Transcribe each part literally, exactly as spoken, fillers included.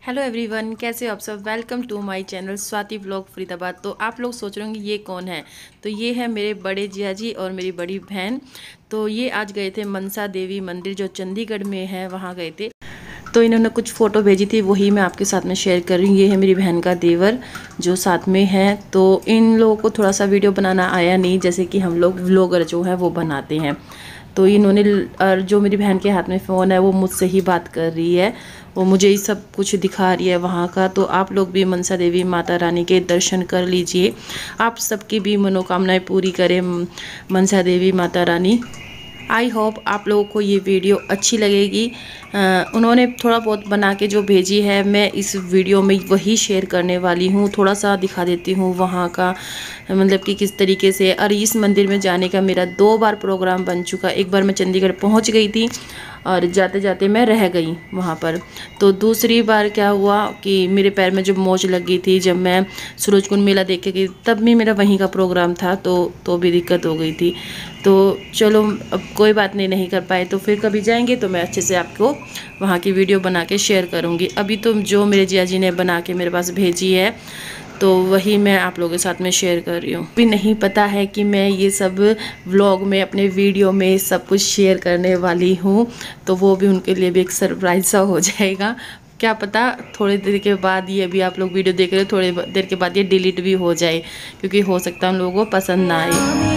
Hello everyone, कैसे हो आप सब। Welcome to my channel Swati blog Faridabad. तो आप लोग सोच रहे होंगे ये कौन है। तो ये है मेरे बड़े जिया जी और मेरी बड़ी बहन। तो ये आज गए थे मनसा देवी मंदिर जो चंडीगढ़ में है, वहाँ गए थे। तो इन्होंने कुछ फ़ोटो भेजी थी, वही मैं आपके साथ में शेयर कर रही हूँ। ये है मेरी बहन का देवर जो साथ में है। तो इन लोगों को थोड़ा सा वीडियो बनाना आया नहीं, जैसे कि हम लोग व्लॉगर जो है वो बनाते हैं। तो इन्होंने, और जो मेरी बहन के हाथ में फ़ोन है वो मुझसे ही बात कर रही है, वो मुझे ही सब कुछ दिखा रही है वहाँ का। तो आप लोग भी मनसा देवी माता रानी के दर्शन कर लीजिए, आप सबकी भी मनोकामनाएं पूरी करें मनसा देवी माता रानी। आई होप आप लोगों को ये वीडियो अच्छी लगेगी। आ, उन्होंने थोड़ा बहुत बना के जो भेजी है, मैं इस वीडियो में वही शेयर करने वाली हूँ। थोड़ा सा दिखा देती हूँ वहाँ का, मतलब कि किस तरीके से। और इस मंदिर में जाने का मेरा दो बार प्रोग्राम बन चुका। एक बार मैं चंडीगढ़ पहुँच गई थी और जाते जाते मैं रह गई वहाँ पर। तो दूसरी बार क्या हुआ कि मेरे पैर में जब मोच लग गई थी, जब मैं सूरजकुंड मेला देख के गई, तब भी मेरा वहीं का प्रोग्राम था, तो तो भी दिक्कत हो गई थी। तो चलो अब कोई बात नहीं, नहीं कर पाए तो फिर कभी जाएंगे तो मैं अच्छे से आपको वहाँ की वीडियो बना के शेयर करूँगी। अभी तो जो मेरे जिया जी ने बना के मेरे पास भेजी है, तो वही मैं आप लोगों के साथ में शेयर कर रही हूँ। भी नहीं पता है कि मैं ये सब व्लॉग में, अपने वीडियो में सब कुछ शेयर करने वाली हूँ, तो वो भी उनके लिए भी एक सरप्राइज सा हो जाएगा। क्या पता थोड़ी देर के बाद, ये भी आप लोग वीडियो देख रहे हो, थोड़ी देर के बाद ये डिलीट भी हो जाए, क्योंकि हो सकता है उन लोगों को पसंद ना आए।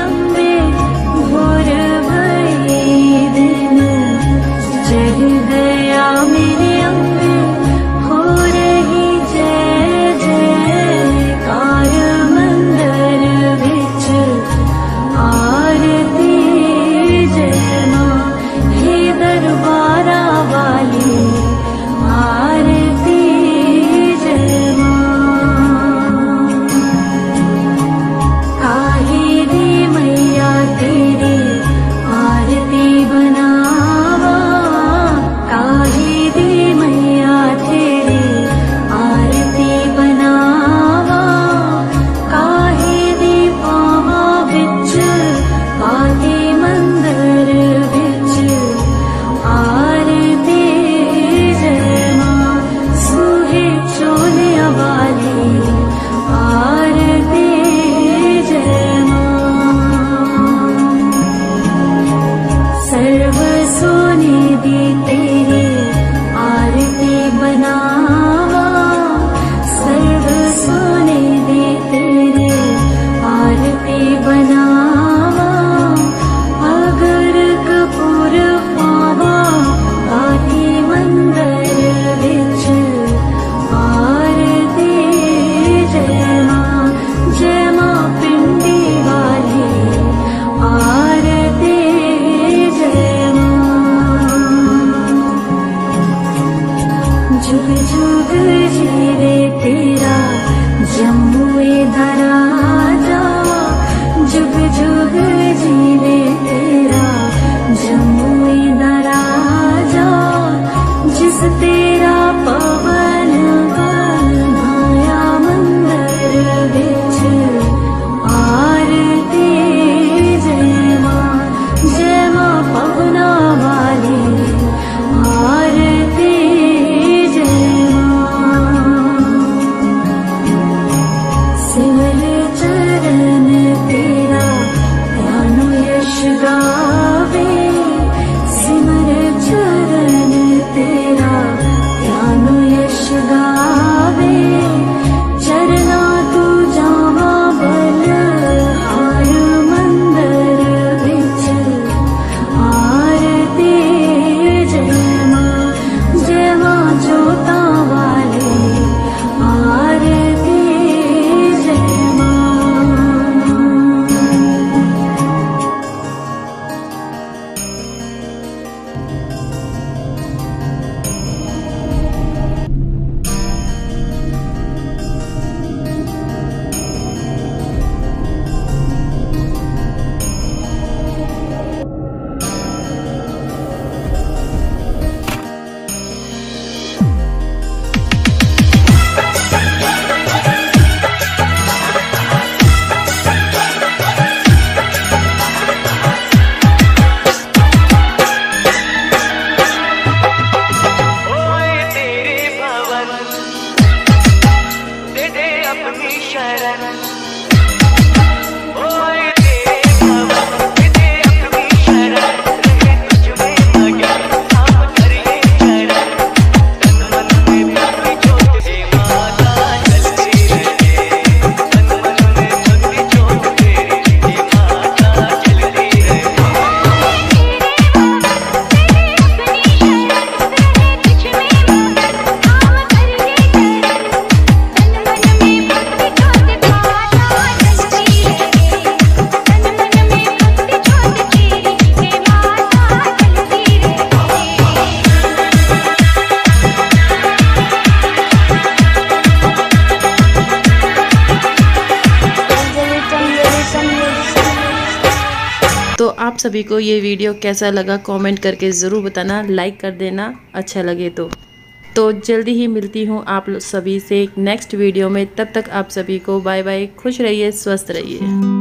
जुग जुग जीवे तेरा जम्मुए धरा जा, जुग जुग जीवे तेरा जम्मुए धरा जा, जिस तेरा पवन बनाया मंदिर विच आरती जय मां, जय मां पवना वाली आरती आरती सभी को ये वीडियो कैसा लगा कमेंट करके ज़रूर बताना, लाइक कर देना अच्छा लगे तो तो जल्दी ही मिलती हूँ आप सभी से नेक्स्ट वीडियो में। तब तक आप सभी को बाय बाय, खुश रहिए, स्वस्थ रहिए।